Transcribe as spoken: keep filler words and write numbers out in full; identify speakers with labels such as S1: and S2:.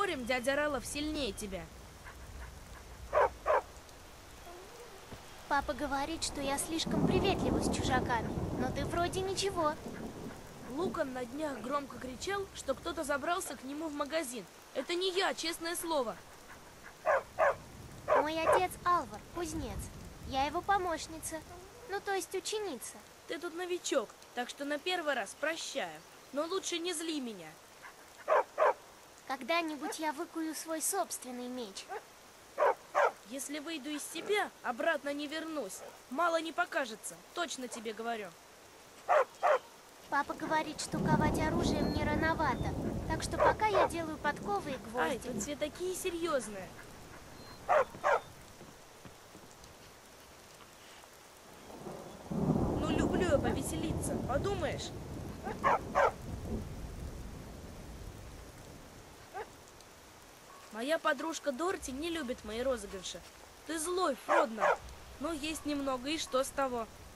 S1: Поспорим, дядя Ралов сильнее тебя.
S2: Папа говорит, что я слишком приветлива с чужаками, но ты вроде ничего.
S1: Лукан на днях громко кричал, что кто-то забрался к нему в магазин. Это не я, честное слово.
S2: Мой отец Алвар, кузнец. Я его помощница, ну то есть ученица.
S1: Ты тут новичок, так что на первый раз прощаю. Но лучше не зли меня.
S2: Когда-нибудь я выкую свой собственный меч.
S1: Если выйду из себя, обратно не вернусь. Мало не покажется, точно тебе говорю.
S2: Папа говорит, что ковать оружие мне рановато, так что пока я делаю подковы и гвозди.
S1: Ай, тут все такие серьезные. Ну, люблю я повеселиться, подумаешь? Моя подружка Дорти не любит мои розыгрыши. Ты злой, Фродно. Но есть немного, и что с того?